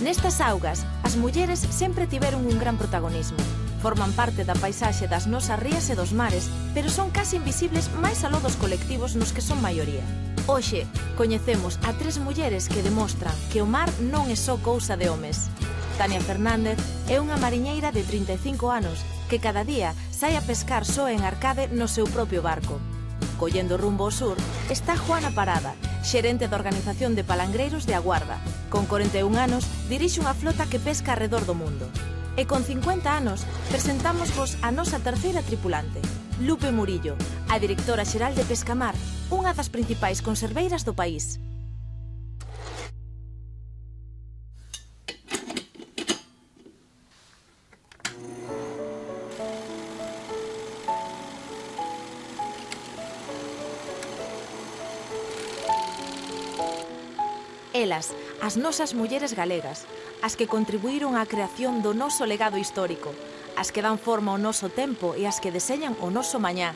Nestas augas, as mulleres sempre tiveron un gran protagonismo. Forman parte da paisaxe das nosas rías e dos mares, pero son case invisibles máis aló dos colectivos nos que son maioría. Hoxe, coñecemos a 3 mulleres que demostran que o mar non é só cousa de homes. Tania Fernández é unha mariñeira de 35 anos que cada día sai a pescar só en Arcade no seu propio barco. Collendo rumbo ao sur está Juana Parada, xerente da Organización de Palangreiros de Aguarda. Con 41 anos, dirixe unha flota que pesca arredor do mundo. E con 50 anos, presentámosvos a nosa terceira tripulante, Lupe Murillo, a directora xeral de Pescamar, unha das principais conserveiras do país. Elas, as nosas mulleres galegas, as que contribuíron á creación do noso legado histórico, as que dan forma ao noso tempo e as que deseñan o noso mañá.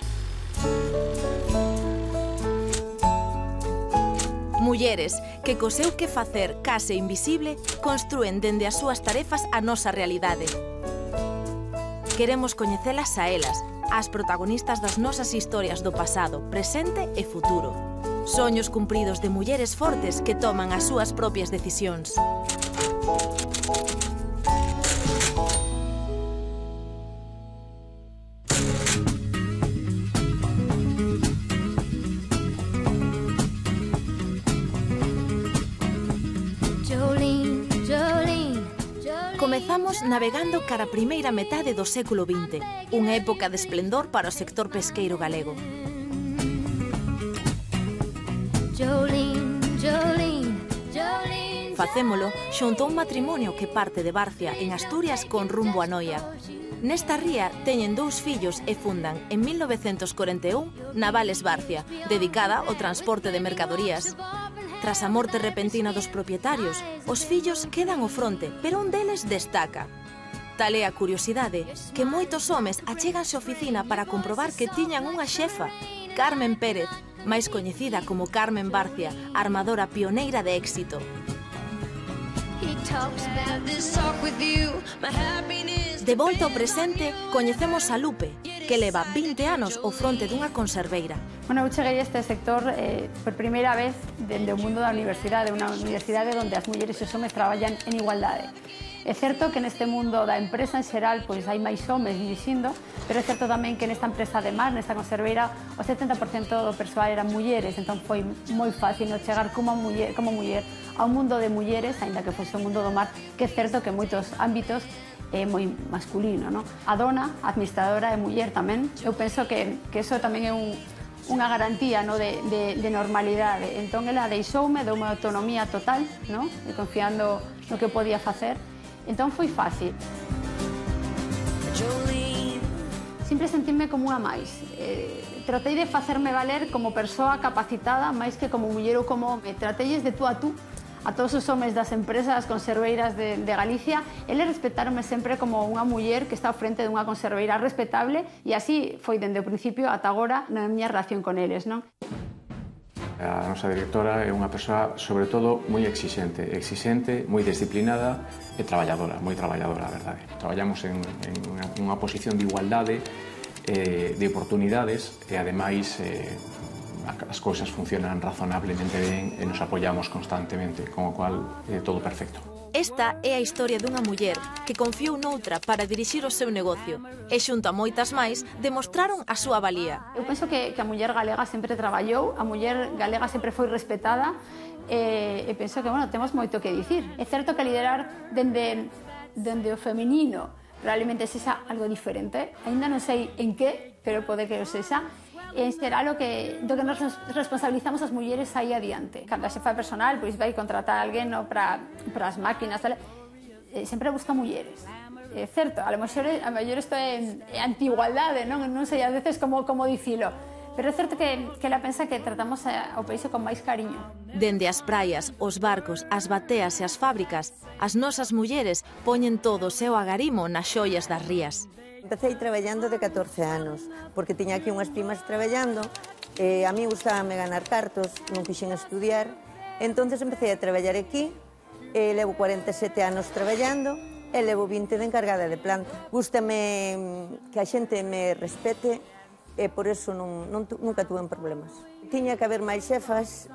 Mulleres que co seu que facer case invisible construen dende as súas tarefas a nosa realidade. Queremos coñecelas a elas, as protagonistas das nosas historias do pasado, presente e futuro. Soños cumpridos de mulleres fortes que toman as súas propias decisións. Comezamos navegando cara a primeira metade do século XX, unha época de esplendor para o sector pesqueiro galego. Facémolo xunto a un matrimonio que parte de Barcia, en Asturias, con rumbo a Noia. Nesta ría teñen 2 fillos e fundan, en 1941, Navales Barcia, dedicada ao transporte de mercadorías. Tras a morte repentina dos propietarios, os fillos quedan ao fronte, pero un deles destaca. Tal é a curiosidade que moitos homes achéganse á oficina para comprobar que tiñan unha xefa, Carmen Pérez, máis coñecida como Carmen Barcia, armadora pioneira de éxito. De volta ao presente, coñecemos a Lupe, que leva 20 anos ao fronte dunha conserveira. Bueno, eu cheguei a este sector por primeira vez dende o mundo da universidade, unha universidade onde as mulleres e os homes traballan en igualdade. É certo que neste mundo da empresa en xeral pois hai máis homes dirixindo, pero é certo tamén que nesta empresa de mar, nesta conserveira, o 70% do persoal eran mulleres, entón foi moi fácil chegar como muller a un mundo de mulleres, aínda que fose o mundo do mar, que é certo que en moitos ámbitos é moi masculino, non? A dona, a administradora, é muller tamén. Eu penso que iso tamén é unha garantía de normalidade. Entón, ela deixoume, deu unha autonomía total, e confiando no que podía facer. Entón, foi fácil. Sempre sentime como unha máis. Tratei de facerme valer como persoa capacitada, máis que como muller ou como home. Tratelles de tú a tú a todos os homes das empresas conserveiras de Galicia. Eles respetaronme sempre como unha muller que está ao frente dunha conserveira respetable, e así foi dende o principio ata agora na miña relación con eles, non? A nosa directora é unha persoa, sobre todo, moi exixente, moi disciplinada e traballadora, moi traballadora, a verdade. Traballamos en unha posición de igualdade, de oportunidades, e ademais as cousas funcionan razonablemente ben e nos apoiamos constantemente, con o cual é todo perfecto. Esta é a historia dunha muller que confiou noutra para dirixir o seu negocio e xunto a moitas máis demostraron a súa valía. Eu penso que a muller galega sempre traballou, a muller galega sempre foi respetada e penso que, temos moito que dicir. É certo que liderar dende o feminino probablemente sexa algo diferente, ainda non sei en que, pero pode que o sexa. En xeral, do que nos responsabilizamos as mulleres aí adiante. Cando a xefa personal vai contratar a alguén para as máquinas, sempre busca mulleres. É certo, a mellor isto é anti-igualdade, non sei a veces como dicilo, pero é certo que ela pensa que tratamos o país con máis cariño. Dende as praias, os barcos, as bateas e as fábricas, as nosas mulleres poñen todo o seu agarimo nas xoias das rías. Empecé traballando de 14 anos, porque tiña aquí unhas primas traballando, a mí gustábame ganar cartos, non quixen estudiar, entonces empecé a traballar aquí, levo 47 anos traballando e levo 20 de encargada de planta. Gústame que a xente me respete e por eso nunca tuve problemas. Tiña que haber máis xefas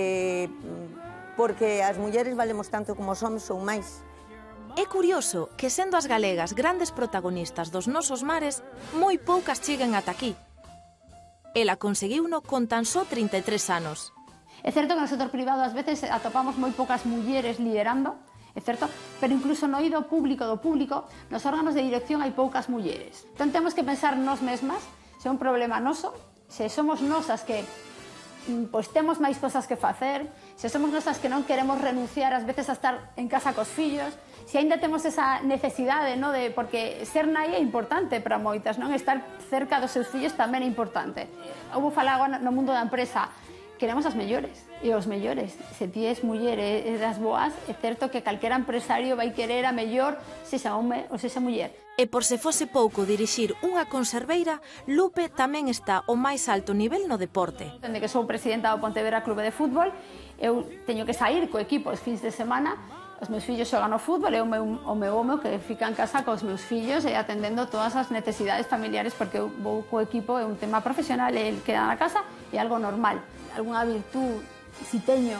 porque as mulleres valemos tanto como os homes ou máis. É curioso que, sendo as galegas grandes protagonistas dos nosos mares, moi poucas cheguen ata aquí. Ela conseguiuno con tan só 33 anos. É certo que no sector privado ás veces atopamos moi poucas mulleres liderando, é certo, pero incluso no eido público do público, nos órganos de dirección hai poucas mulleres. Entón temos que pensar nós mesmas, se é un problema noso, se somos nosas que pois temos máis cosas que facer, se somos nosas que non queremos renunciar ás veces a estar en casa cos fillos, se aínda temos esa necesidade, no, de, porque ser nai é importante para moitas, non? Estar cerca dos seus fillos tamén é importante. Houve falar agora no mundo da empresa, queremos as mellores, e os mellores. Se ti és muller e das boas, é certo que calquera empresario vai querer a mellor, sexa home ou sexa muller. E por se fose pouco dirixir unha conserveira, Lupe tamén está ao máis alto nivel no deporte. Dende que sou presidenta do Pontevedra Clube de Fútbol, eu teño que sair co equipo os fins de semana, os meus fillos xogan ao fútbol e o meu home que fica en casa cos meus fillos e atendendo todas as necesidades familiares, porque eu vou co equipo, é un tema profesional, e el queda na casa, é algo normal. Algúnha virtud, si teño,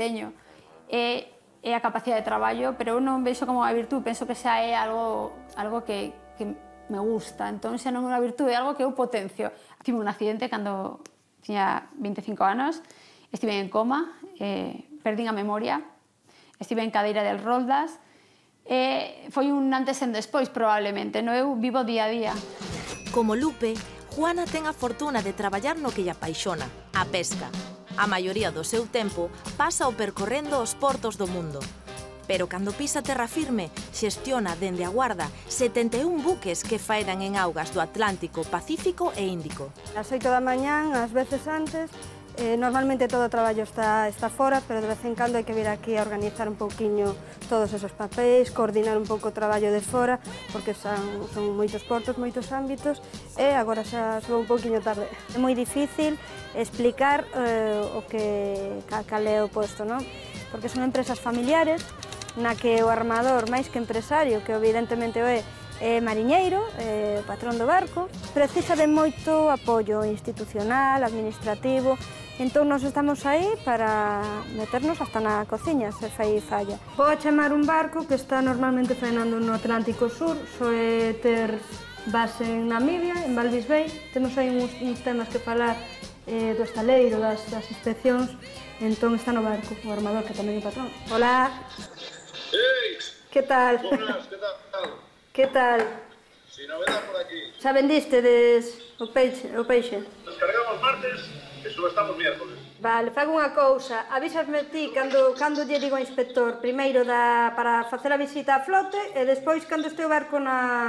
é a capacidade de traballo, pero eu non vexo como unha virtud, penso que xa é algo que me gusta, entón xa non é unha virtud, é algo que eu potencio. Tive un accidente cando tiña 25 anos, estive en coma, perdín a memoria, estive en cadeira de roldas, foi un antes e un despois probablemente, no eu vivo día a día. Como Lupe, Juana ten a fortuna de traballar no que lle apaixona, a pesca. A maioría do seu tempo pasa o percorrendo os portos do mundo. Pero cando pisa terra firme, xestiona dende a Guarda 71 buques que faedan en augas do Atlántico, Pacífico e Índico. Ás 8 da mañán, ás veces antes, normalmente todo o traballo está fora, pero de vez en cando hai que vir aquí a organizar un pouquiño todos esos papéis, coordinar un pouco o traballo de fora, porque son moitos portos, moitos ámbitos, e agora xa vou un pouquiño tarde. É moi difícil explicar o que cal é o posto, non? Porque son empresas familiares, na que o armador, máis que empresario, que evidentemente o é mariñeiro, o patrón do barco, precisa de moito apoio institucional, administrativo. Entón, nós estamos aí para meternos hasta na cociña, se fai falla. Vou a chamar un barco que está normalmente faenando no Atlántico Sur, soe ter base en Namibia, en Walvis Bay. Temos aí uns temas que falar do estaleiro, das inspeccións, entón está no barco, o armador, que tamén é o patrón. Hola. Ei! Que tal? Buenas, que tal? Que tal? Si novedad por aquí. Xa vendistedes o peixe? Descargamos martes e subestamos miércoles. Vale, fago unha cousa, avísasme ti cando lle digo ao inspector, primeiro para facer a visita á flote e despois cando este o barco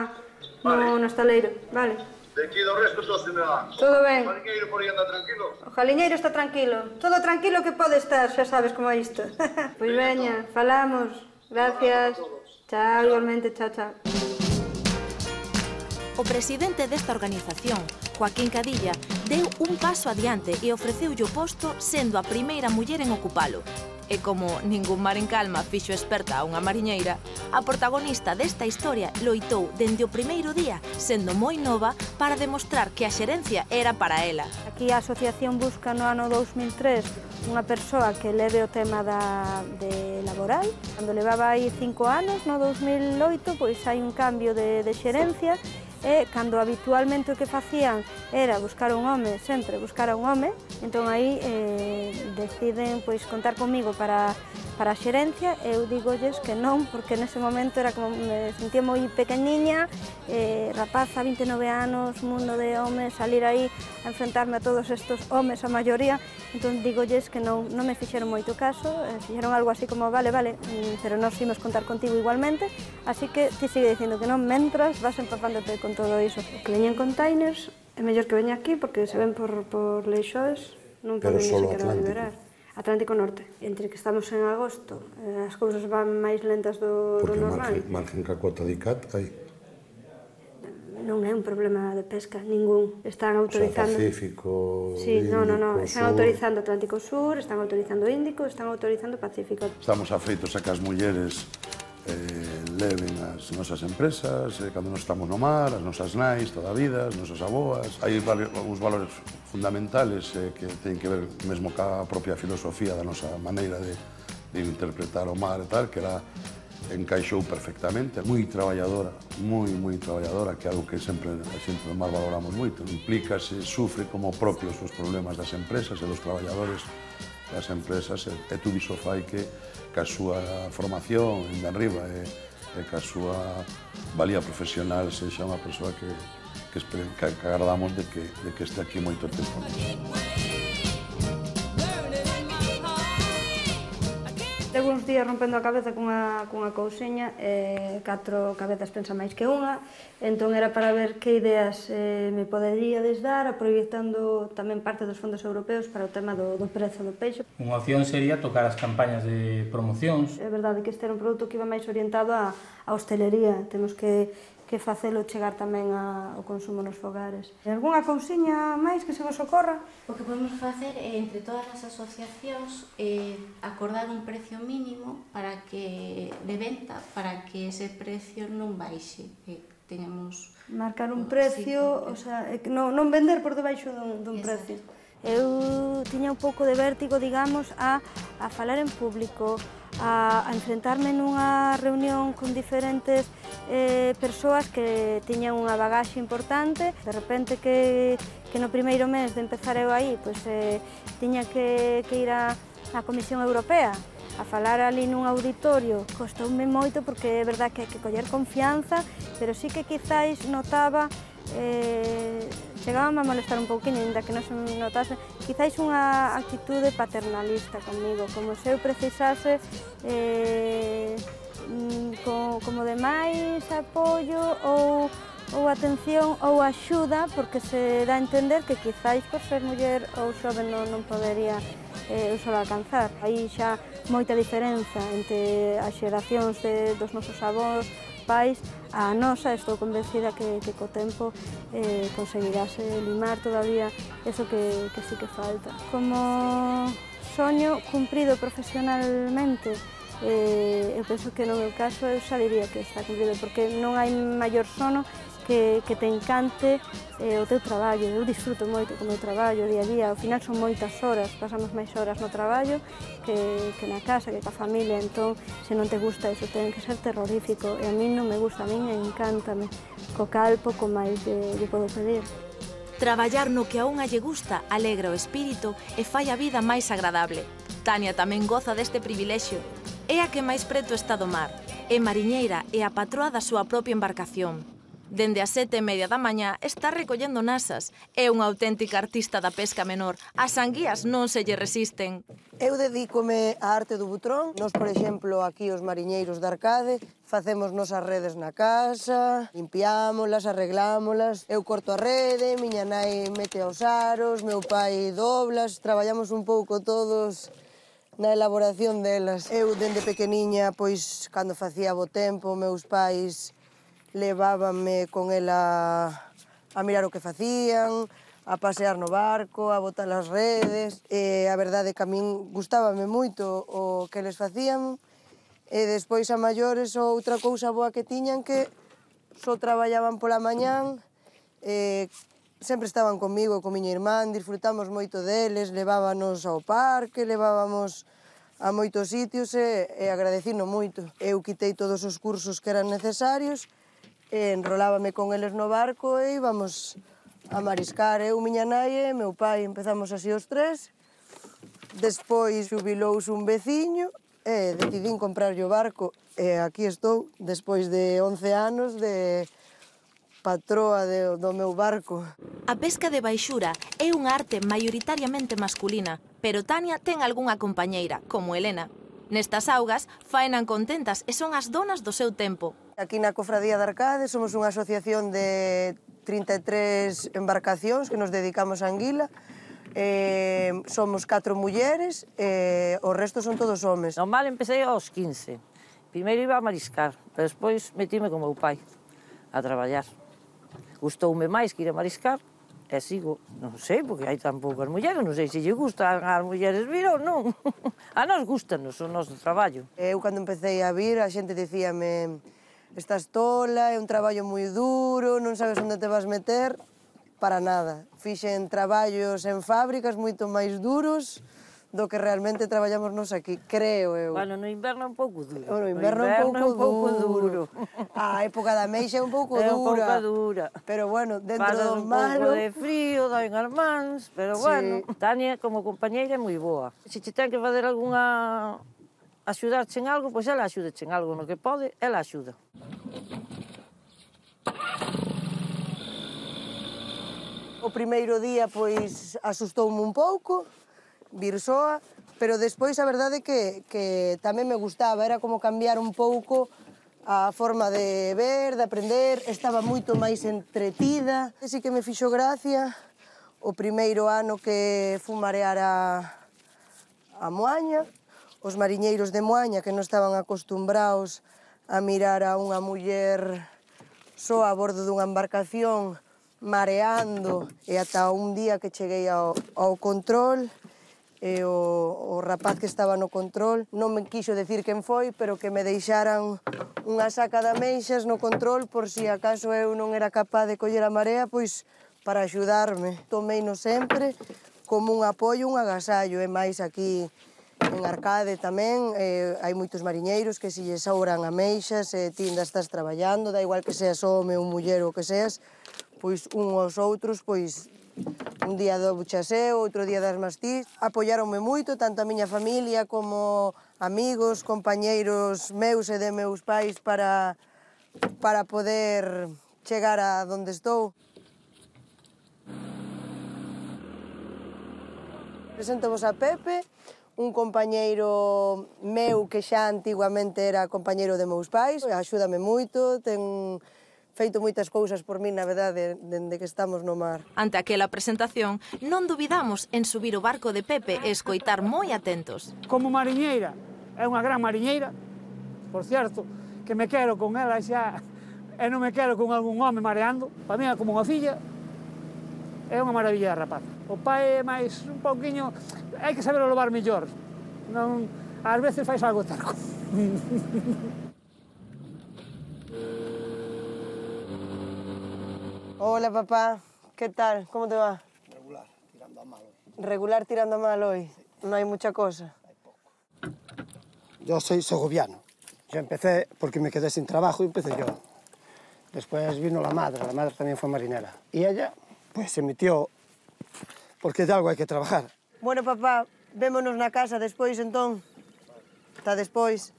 no estaleiro, vale? De aquí do resto todo se me va. Todo ben. O jaliñeiro por aí anda tranquilo? O jaliñeiro está tranquilo, todo tranquilo que pode estar, xa sabes como é isto. Pois veña, falamos, gracias. Chao, igualmente, chao, chao. O presidente desta organización, Joaquín Cadilla, deu un paso adiante e ofreceulle o posto sendo a primeira muller en ocupalo. E como ningún mar en calma fixo experta a unha mariñeira, a protagonista desta historia loitou dende o primeiro día, sendo moi nova, para demostrar que a xerencia era para ela. Aquí a asociación busca no ano 2003 unha persoa que leve o tema de laboral. Cando levaba aí 5 anos, no 2008, pois hai un cambio de xerencia, e cando habitualmente o que facían era buscar un home, sempre buscar a un home, entón aí deciden pois contar comigo para a xerencia, e eu digolles que non, porque nese momento era como me sentía moi pequeniña, rapaza, 29 anos, mundo de homes, salir aí a enfrentarme a todos estos homes, a maioría, entón digolles que non me fixeron moito caso, fixeron algo así como vale, pero nós imos contar contigo igualmente, así que ti sigue dicindo que non, mentras vas empapándote con todo iso. Que veñen containers, é mellor que veña aquí, porque se ven por Leixoes, non poden ni sequera liberar. Atlántico Norte. Entre que estamos en agosto, as cousas van máis lentas do normal. Porque margen ca cota de ICAT hai. Non é un problema de pesca, ningún. Están autorizando... Pacífico, Sí, Índico, non. Están Sur. autorizando Atlántico Sur, están autorizando Índico, están autorizando Pacífico. Estamos afeitos a que as mulleres leven as nosas empresas, cando nos estamos no mar, as nosas nais toda a vida, as nosas aboas. Hai uns valores fundamentales que teñen que ver mesmo ca propia filosofía da nosa maneira de interpretar o mar e tal, que era encaixou perfectamente, moi traballadora, moi traballadora, que é algo que sempre a xente do mar valoramos moito. Implícase, sufre como propios os problemas das empresas e dos traballadores das empresas, e tudo iso fai que a súa formación de arriba e que a súa valía profesional sexa unha persoa que agardamos de que este aquí moito tempo. Levo uns días rompendo a cabeza cunha cousiña, 4 cabezas pensa máis que unha, entón era para ver que ideas me poderíades dar, aproveitando tamén parte dos fondos europeos para o tema do prezo do peixe. Unha opción sería tocar as campañas de promocións. É verdade que este era un produto que iba máis orientado á hostelería, temos que facelo chegar tamén ao consumo nos fogares. Algúnha cousiña máis que se vos ocorra? O que podemos facer é, entre todas as asociacións, acordar un precio mínimo de venta para que ese precio non baixe, que teñamos... Marcar un precio, o sea, non vender por debaixo dun precio. Eu tiña un pouco de vértigo, digamos, a falar en público, a enfrentarme nunha reunión con diferentes persoas que tiñan unha bagaxe importante. De repente que no primeiro mes de empezar eu aí, pois tiña que ir á Comisión Europea a falar ali nun auditorio. Costoume moito porque é verdad que hai que coller confianza, pero sí que quizáis notaba, chegábame a molestar un pouquinho, ainda que non se notase, quizáis unha actitude paternalista comigo, como se eu precisase como de máis apoio ou atención ou axuda, porque se dá a entender que quizáis por ser muller ou xoven non podería eu só alcanzar. Aí xa moita diferenza entre as xeracións dos nosos avós, pais, a nosa. Estou convencida que co tempo conseguirase limar todavía eso que sí que falta. Como soño cumprido profesionalmente, eu penso que no meu caso eu xa diría que está cumprido, porque non hai maior sono que te encante o teu traballo. Eu disfruto moito co meu traballo día a día, ao final son moitas horas, pasamos máis horas no traballo que na casa, que ca familia, entón se non te gusta iso ten que ser terrorífico, e a mí non me gusta, a mí encántame, co cal pouco máis lle podo pedir. Traballar no que a unha lle gusta alegra o espírito e fai a vida máis agradable. Tania tamén goza deste privilexio. É a que máis preto está do mar, é mariñeira e a patroa da súa propia embarcación. Dende as 7:30 da mañá está recollendo nasas. É unha auténtica artista da pesca menor. As anguías non se lle resisten. Eu dedícome á arte do butrón. Nos, por exemplo, aquí os mariñeiros de Arcade, facemos nosas redes na casa, limpiámolas, arreglámolas. Eu corto a rede, miña nai mete aos aros, meu pai doblas, traballamos un pouco todos na elaboración delas. Eu, dende pequeniña, pois, cando facía bo tempo, meus pais levábanme con ela a mirar o que facían, a pasear no barco, a botar as redes. A verdade é que a min gustábame moito o que eles facían. E despois a maiores outra cousa boa que tiñan que só traballaban pola mañán, sempre estaban comigo, con miña irmán, disfrutamos moito deles, levábanos ao parque, levábamos a moitos sitios e agradecino moito. Eu quitei todos os cursos que eran necesarios, enrolábame con eles no barco e íbamos a mariscar. Eu, miña nai e meu pai empezamos así os tres. Despois xubilouse un veciño e decidín comprarlle o barco e aquí estou, despois de 11 anos de patroa do meu barco. A pesca de baixura é unha arte maioritariamente masculina, pero Tania ten algunha compañeira, como Elena. Nestas augas faenan contentas e son as donas do seu tempo. Aquí na Cofradía de Arcade somos unha asociación de 33 embarcacións que nos dedicamos á anguila. Somos 4 mulleres e o resto son todos homes. Normal empecé aos 15. Primeiro iba a mariscar, pero despois metíme con meu pai a traballar. Gustoume máis que ir a mariscar, e sigo, non sei, porque hai tan poucas mulleres, non sei se lle gustan as mulleres vir ou non. A nós gustanos o noso traballo. Eu, cando empecé a vir, a xente dicíame estás tola, é un traballo moi duro, non sabes onde te vas meter. Para nada. Fixen traballos en fábricas moito máis duros do que realmente traballamos nos aquí, creo eu. Bueno, no inverno é un pouco duro. No inverno é un pouco duro. A época da meixa é un pouco dura. É un pouco dura. Pero bueno, dentro do malo... Pasas un pouco de frío, daen as mans, pero bueno. Tania, como compañeira, é moi boa. Se te ten que fazer algunha... axudarche en algo, pois ela axúdache en algo no que pode, ela axuda. O primeiro día, pois, asustoume un pouco, vir soa, pero despois a verdade que tamén me gustaba, era como cambiar un pouco a forma de ver, de aprender, estaba moito máis entretida. Sí que me fixo gracia o primeiro ano que fun marear a Moaña, os mariñeiros de Moaña que non estaban acostumbrados a mirar a unha muller só a bordo dunha embarcación mareando, e ata un día que cheguei ao control e o rapaz que estaba no control non me quixo decir quen foi, pero que me deixaran unha saca de ameixas no control por si acaso eu non era capaz de coller a marea, pois para axudarme. Tomeino sempre como un apoio, un agasallo, e máis aquí en Arcade tamén hai moitos mariñeiros que se lles sobran ameixas e ti ainda estás traballando, da igual que seas home ou muller ou que seas, pois un aos outros, pois un día do buchaseo, outro día das mastís, apoiáronme moito, tanto a miña familia como amigos, compañeiros meus e de meus pais para poder chegar a donde estou. Presentovos a Pepe, un compañeiro meu que xa antiguamente era compañeiro de meus pais, axúdame moito, ten feito moitas cousas por min, na verdade, dende que estamos no mar. Ante aquela presentación, non dubidamos en subir o barco de Pepe e escoitar moi atentos. Como mariñeira, é unha gran mariñeira, por certo, que me quero con ela xa, e non me quero con algún home mareando, para mí é como unha filla, é unha maravilla de rapaz. O pai é máis un pouquiño, hai que saber levar mellor, non, ás veces fais algo tarco. Hola, papá. ¿Qué tal? ¿Cómo te va? Regular, tirando a mal hoy. Regular, tirando a mal hoy. No hay mucha cosa. Hay poco. Yo soy segoviano. Yo empecé porque me quedé sin trabajo y empecé yo. Después vino la madre también fue marinera. Y ella, pues, se metió porque de algo hay que trabajar. Bueno, papá, vémonos na casa despois, entón. Ata despois.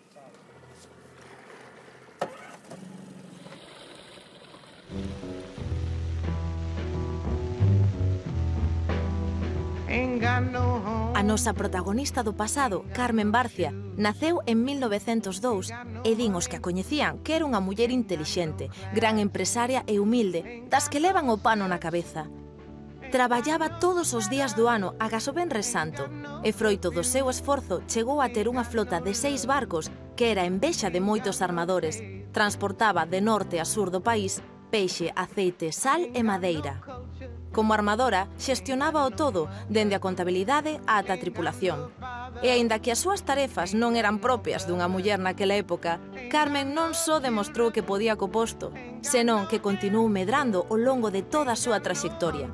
A nosa protagonista do pasado, Carmen Barcia, naceu en 1902 e din os que a coñecían que era unha muller intelixente, gran empresaria e humilde, das que levan o pano na cabeza. Traballaba todos os días do ano agás o Venres Santo e froito do seu esforzo chegou a ter unha flota de 6 barcos que era envexa de moitos armadores. Transportaba de norte a sur do país peixe, aceite, sal e madeira. Como armadora, xestionaba o todo, dende a contabilidade ata a tripulación. E aínda que as súas tarefas non eran propias dunha muller naquela época, Carmen non só demostrou que podía co posto, senón que continuou medrando ao longo de toda a súa traxectoria.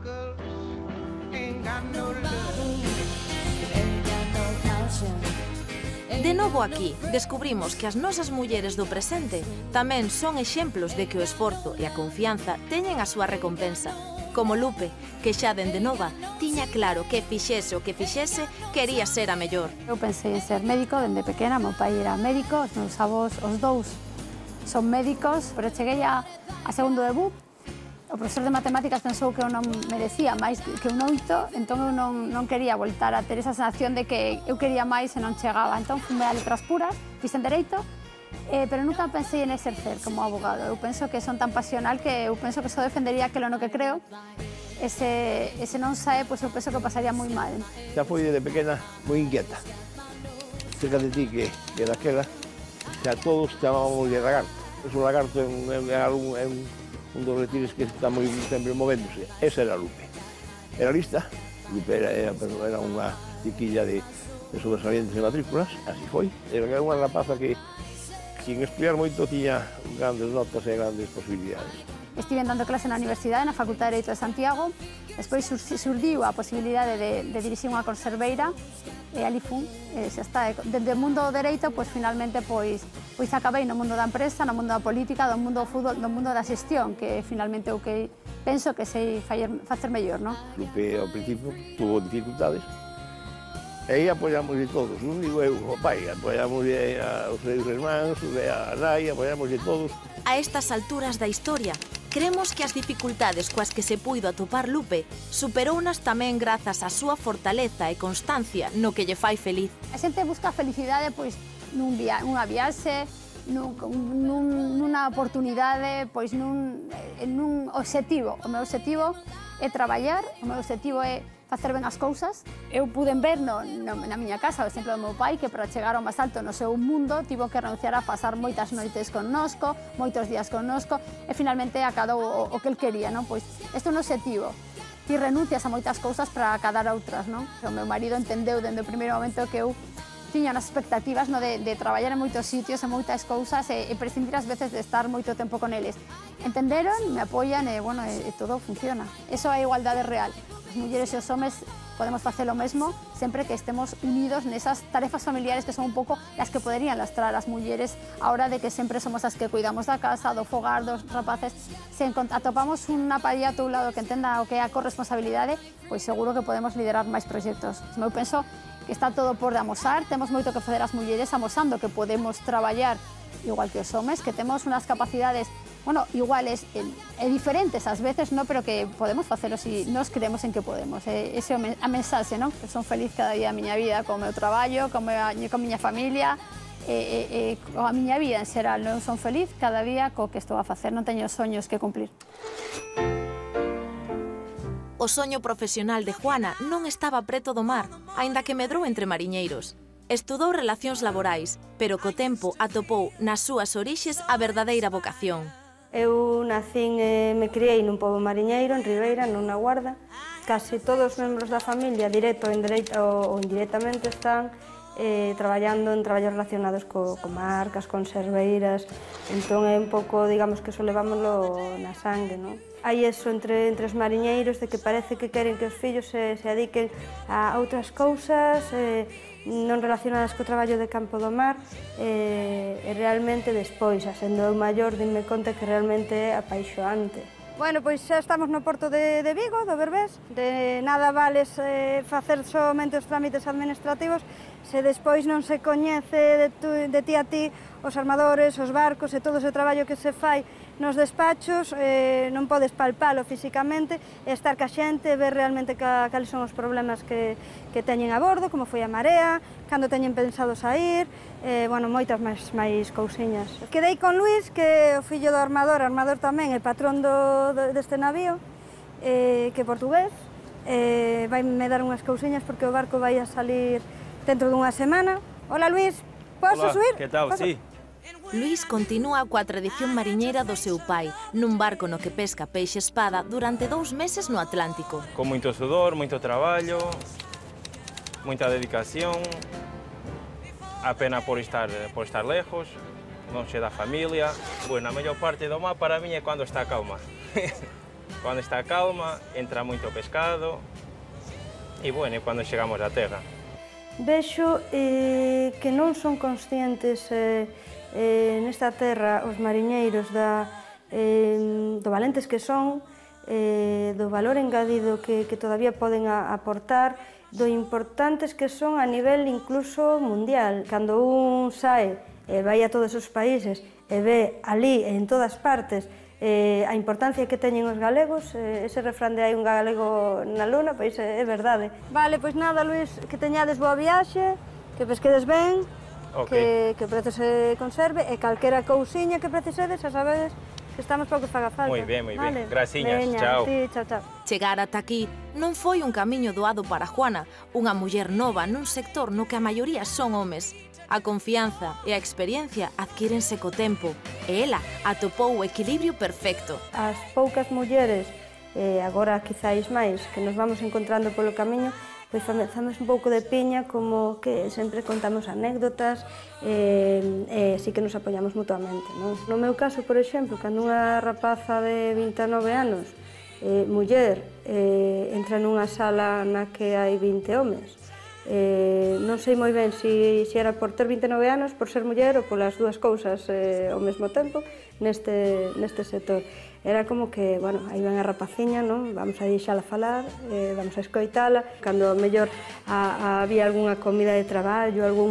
De novo aquí, descubrimos que as nosas mulleres do presente tamén son exemplos de que o esforzo e a confianza teñen a súa recompensa. Como Lupe, que xa dende nova tiña claro que fixese o que fixese, quería ser a mellor. Eu pensei en ser médico dende pequena, meu pai era médico, os meus avós, os dous, son médicos, pero cheguei a segundo debut. O profesor de matemáticas pensou que eu non merecía máis que un 8, entón eu non quería voltar a ter esa sensación de que eu quería máis e non chegaba. Entón fume a letras puras, fixen dereito, pero nunca pensei en exercer como abogado. Eu penso que son tan pasional que eu penso que só defendería aquilo no que creo. E se non sae, pois eu penso que pasaría moi mal. Xa foi desde pequena moi inquieta. Cerca de ti que daquela, xa todos chamábamos de lagarto. Es un lagarto, é un dos retires que está moi sempre movéndose. Esa era Lupe. Era lista, Lupe era unha chiquilla de sobresalientes en matrículas, así foi. Era unha rapaza que, sin estudiar moito, tiña grandes notas e grandes posibilidades. Estive dando clase na Universidade, na Facultade de Dereito de Santiago, despois surdiu a posibilidade de dirixir unha conserveira, e ali fun, xa está. Dende o mundo do dereito, finalmente, acabei no mundo da empresa, no mundo da política, do mundo do fútbol, no mundo da xestión, que finalmente o que penso que sei facer mellor, non? Lupe, ao principio, tuvo dificultades, e aí apoiamos de todos, non digo eu, o pai, apoiamos aos seus irmáns, a nai, apoiamos de todos. A estas alturas da historia, cremos que as dificultades coas que se puido atopar Lupe superounas tamén grazas á súa fortaleza e constancia no que lle fai feliz. A xente busca a felicidade nunha viaxe, nunha oportunidade, nun obxectivo. O meu obxectivo é traballar, o meu obxectivo é facer ben as cousas. Eu pude ver na miña casa o exemplo do meu pai, que para chegar ao máis alto no seu mundo tivo que renunciar a pasar moitas noites connosco, moitos días connosco, e finalmente acadou o que el quería, non? Pois isto é un obxectivo. Ti renuncias a moitas cousas para acadar outras, non? O meu marido entendeu dende o primeiro momento que eu tiña unhas expectativas de traballar en moitos sitios, en moitas cousas, e prescindir ás veces de estar moito tempo con eles. Entenderon, me apoian e todo funciona. Eso é a igualdade real. As mulleres e os homes podemos facer o mesmo sempre que estemos unidos nesas tarefas familiares que son un pouco as que poderían lastrar as mulleres a hora de que sempre somos as que cuidamos da casa, do fogar, dos rapaces. Se atopamos unha parella a teu lado que entenda o que é a corresponsabilidade, pois seguro que podemos liderar máis proxectos. Eu penso que está todo por amosar, temos moito que facer as mulleres amosando que podemos traballar igual que os homes, que temos unhas capacidades iguales e diferentes ás veces, pero que podemos facelo se nos creemos en que podemos. Esa é a mensaxe, que son feliz cada día da miña vida, co meu traballo, con miña familia, e a miña vida en xeral. Non son feliz cada día co que estou a facer, non teño soños que cumplir. O soño profesional de Juana non estaba preto do mar, aínda que medrou entre mariñeiros. Estudou relacións laborais, pero co tempo atopou nas súas orixes a verdadeira vocación. Eu nacín e me criei nun pobo mariñeiro, en Ribeira, nunha guarda. Casi todos os membros da familia, directo ou indirectamente, están traballando en traballos relacionados co mar, cas conserveiras. Entón é un pouco, digamos, que eso levámoslo na sangue, non? Hai eso entre os mariñeiros de que parece que queren que os fillos se adiquen a outras cousas non relacionadas co traballo de campo do mar, e realmente despois, sendo eu maior, dime conta que realmente é apaixoante. Bueno, pois xa estamos no porto de Vigo, do Berbés. De nada vales facer somente os trámites administrativos se despois non se coñece de ti a ti os armadores, os barcos e todo ese traballo que se fai nos despachos, non podes palpalo físicamente e estar ca xente e ver realmente cales son os problemas que teñen a bordo, como foi a marea, cando teñen pensado sair, moitas máis cousiñas. Quedei con Luís, que é o fillo do armador tamén, é patrón deste navío, que é portugués, vaime dar unhas cousiñas porque o barco vai a salir dentro dunha semana. Hola, Luís, podes subir? Que tal? Sí. Luís continúa coa tradición mariñeira do seu pai, nun barco no que pesca peixe espada durante 2 meses no Atlántico. Con moito sudor, moito traballo, moita dedicación, a pena por estar lejos, lonxe da familia. Bueno, a mellor parte do mar para mí é cando está calma. Cando está calma, entra moito pescado, e bueno, cando chegamos á terra. Vexo que non son conscientes nesta terra os mariñeiros do valentes que son, do valor engadido que todavía poden aportar, do importantes que son a nivel incluso mundial. Cando un sae e vai a todos os países e ve ali en todas partes a importancia que teñen os galegos, ese refrán de hai un galego na luna, pois é verdade. Vale, pois nada, Luís, que teñades boa viaxe, que pesquedes ben, que o prezo se conserve, e calquera cousiña que precisedes, xa sabedes que estamos para o que faga falta. Moi ben, graciñas, chao. Chao. Chegar ata aquí non foi un camiño doado para Juana, unha muller nova nun sector no que a maioría son homes. A confianza e a experiencia adquírense co tempo e ela atopou o equilibrio perfecto. As poucas mulleres, agora quizáis máis, que nos vamos encontrando polo camiño, pois facemos un pouco de piña, como que sempre contamos anécdotas e sí que nos apoiamos mutuamente. No meu caso, por exemplo, cando unha rapaza de 29 anos, muller, entra nunha sala na que hai 20 homes, non sei moi ben se era por ter 29 anos, por ser muller ou polas dúas cousas ao mesmo tempo neste sector. Era como que, bueno, aí ven a rapaciña, non? Vamos a deixala falar, vamos a escoitala. Cando mellor había algunha comida de traballo, algún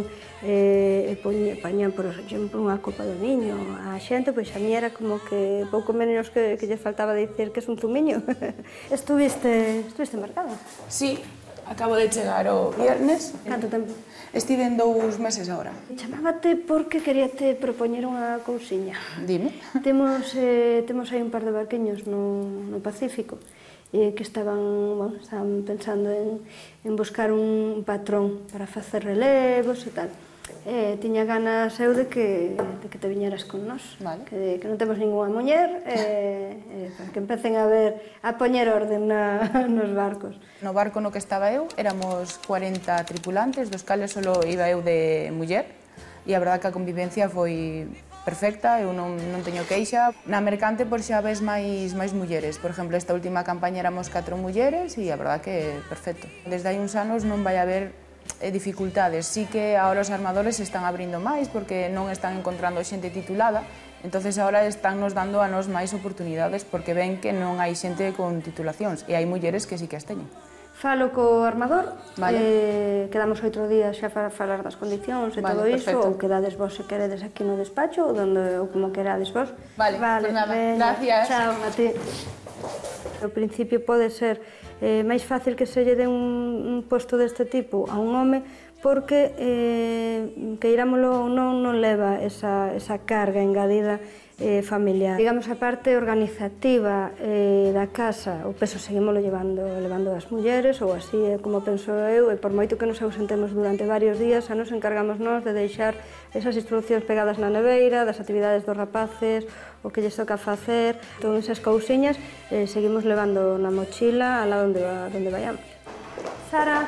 pañan, por exemplo, unha copa do niño a xente, pois a mí era como que pouco menos que lle faltaba dicir que es un zumiño. Estuviste embarcada? Sí. Acabo de chegar o viernes. Canto tempo? Estiven 2 meses agora. Chamábate porque queríate propoñer unha cousiña. Dime. Temos aí un par de barquiños no Pacífico que estaban pensando en buscar un patrón para facer relevos e tal. Tiña ganas eu de que te viñeras con nós, que non temos ninguna muller, para que empecen a poñer orden nos barcos. No barco no que estaba eu éramos 40 tripulantes, dos cales só iba eu de muller, e a verdade que a convivencia foi perfecta, eu non teño queixa. Na mercante por xa ves máis mulleres, por exemplo, esta última campaña éramos 4 mulleres e a verdade que é perfecto. Desde hai uns anos non vai haber dificultades, sí que ahora os armadores se están abrindo máis porque non están encontrando xente titulada, entonces ahora están nos dando a nos máis oportunidades porque ven que non hai xente con titulacións e hai mulleres que sí que as teñen. Falo co armador, quedamos outro día xa para falar das condicións e todo iso, ou quedades vos se queredes aquí no despacho ou como querades vos. Vale, pues nada, gracias. Chao, a ti. Ao principio pode ser máis fácil que se lle dé un posto deste tipo a un home porque, queirámolo ou non leva esa carga engadida familiar. Digamos, a parte organizativa da casa, o peso seguimoslo levando as mulleres, ou así é como penso eu, e por moito que nos ausentemos durante varios días, a nos encargamos nós de deixar esas instruccións pegadas na neveira, das actividades dos rapaces, o que lles toca facer, todas esas cousiñas, seguimos levando na mochila a lá onde vayamos. Sara,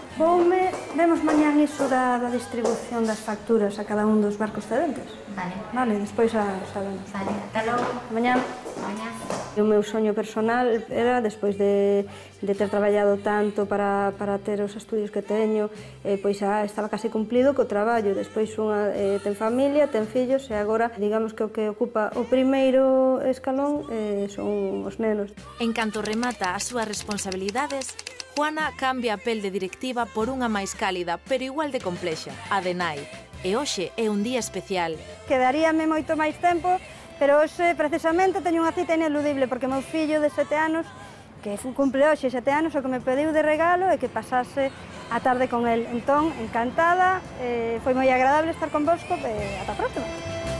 vemos mañán iso da distribución das facturas a cada un dos barcos cedentes? Vale, despois sabemos. Vale, ata logo. Mañán. O meu soño personal era, despois de ter traballado tanto para ter os estudios que teño, pois estaba casi cumplido co traballo. Despois unha ten familia, ten fillos e agora, digamos que o que ocupa o primeiro escalón son os nenos. En canto remata as súas responsabilidades, Juana cambia a pel de directiva por unha máis cálida, pero igual de complexa, a de nai. E hoxe é un día especial. Quedaríame moito máis tempo, pero hoxe, precisamente, teño unha cita ineludible, porque meu fillo de 7 anos, que cumple hoxe 7 anos, o que me pediu de regalo é que pasase a tarde con el. Entón, encantada, foi moi agradable estar convosco, e ata a próxima.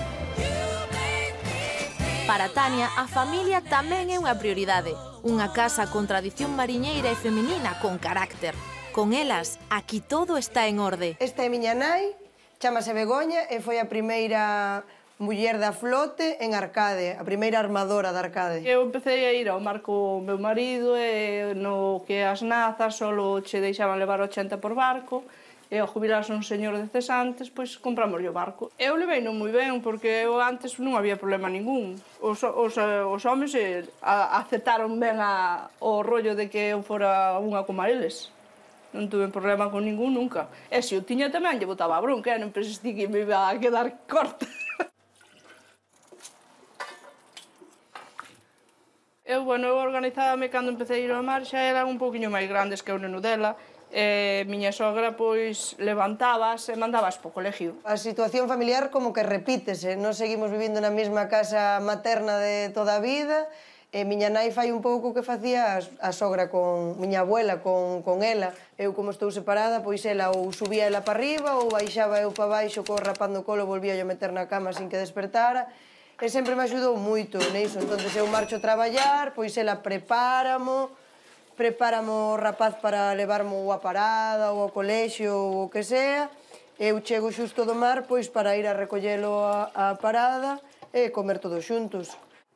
Para Tania, a familia tamén é unha prioridade. Unha casa con tradición mariñeira e feminina con carácter. Con elas, aquí todo está en orde. Esta é miña nai, chámase Begoña e foi a primeira muller da flote en Arcade, a primeira armadora de Arcade. Eu empecé a ir ao mar co meu marido e no que as nazas solo che deixaban levar 80 por barco e ao jubilarse un señor de cesantes, pois compramos o barco. Eu levei non moi ben, porque eu antes non había problema ningún. Os homes aceptaron ben o rollo de que eu fora unha como eles. Non tuve problema con ningún nunca. E se eu tiña tamén, lle botaba a bronca, non pensei que me iba a quedar corta. Eu organizábame cando empecé a ir ao mar, xa eran un poquinho máis grandes que o neno dela, e miña sogra pois levantabas e mandabas po colegio. A situación familiar como que repítese, nós seguimos vivindo na mesma casa materna de toda a vida, e miña nai fai un pouco que facía a sogra con miña abuela, con ela. Eu, como estou separada, pois ela ou subía ela para arriba ou baixaba eu para baixo, rapando o colo, volvía a meter na cama sin que despertara. E sempre me axudou moito niso. Entón, eu marcho a traballar, pois ela prepáramo o rapaz para levarmo ou a parada ou ao colexio ou o que sea, Eu chego xusto do mar pois para ir a recollelo á parada e comer todos xuntos.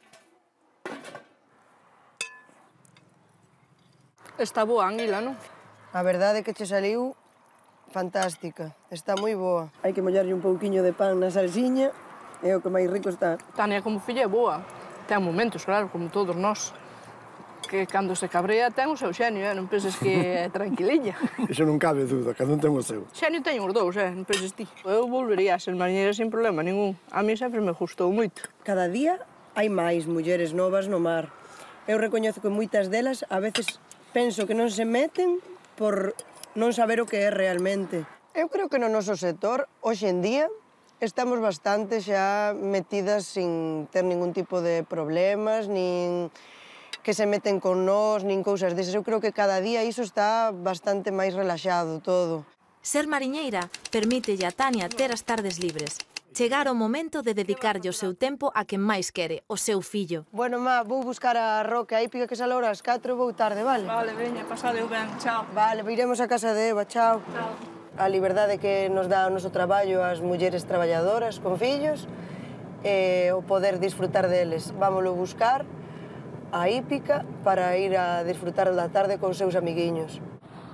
Está boa a anguila, non? A verdade é que che saliu fantástica, está moi boa. Hai que mollarlle un pouquiño de pan na salsiña e o que máis rico está. Tania, como filla, é boa. Ten momentos, claro, como todos nós, que cando se cabrea ten o seu xenio, non penses que é tranquiliña. Iso non cabe dúda, cada un ten o seu. Xenio teño os dous, non penses ti. Eu volvería a ser mariñeira sin problema ningún. A mí sempre me gustou moito. Cada día hai máis mulleres novas no mar. Eu recoñezo que moitas delas a veces penso que non se meten por non saber o que é realmente. Eu creo que no noso sector, hoxe en día, estamos bastante xa metidas sin ter ningún tipo de problemas, nin que se meten con nós, nin cousas desas. Eu creo que cada día iso está bastante máis relaxado todo. Ser mariñeira permítelle a Tania ter as tardes libres. Chegar o momento de dedicarlle o seu tempo a quen máis quere, o seu fillo. Bueno, má, vou buscar a Roque, aí pica que sale ahora ás 4 vou tarde, vale? Vale, veña, pasadeu ben, chao. Vale, iremos a casa de Eva, chao. Chao. A liberdade que nos dá o noso traballo ás mulleres traballadoras con fillos e o poder disfrutar deles. Vámoslo buscar a hípica para ir a disfrutar da tarde con seus amiguiños.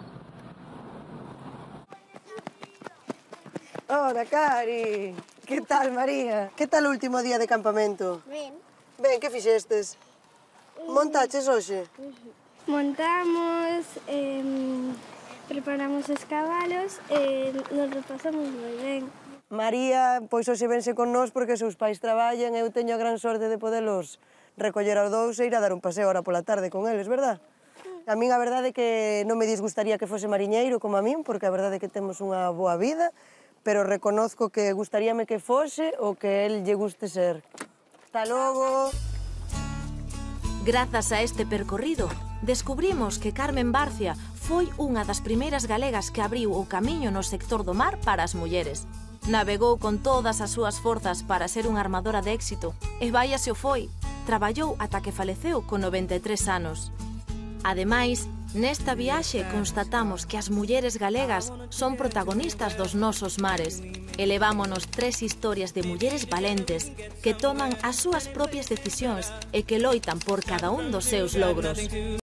Hola, Cari. Que tal, María? Que tal o último día de campamento? Ben. Ben, que fixestes? Montaches hoxe? Montamos, preparamos os cabalos e nos lo pasamos moi ben. María, pois hoxe vense con nós porque seus pais traballan e eu teño a gran sorte de podelos recoller aos dous e ir a dar un paseo ahora pola tarde con eles, verdad? A min a verdade é que non me disgustaría que fose mariñeiro como a min, porque a verdade é que temos unha boa vida, pero reconozco que gustaríame que fose o que el lle guste ser. Hasta logo! Grazas a este percorrido, descubrimos que Carmen Barcia foi unha das primeiras galegas que abriu o camiño no sector do mar para as mulleres. Navegou con todas as súas forzas para ser unha armadora de éxito e vaia se o foi. Traballou ata que faleceu con 93 anos. Ademais, nesta viaxe constatamos que as mulleres galegas son protagonistas dos nosos mares e levámonos 3 historias de mulleres valentes que toman as súas propias decisións e que loitan por cada un dos seus logros.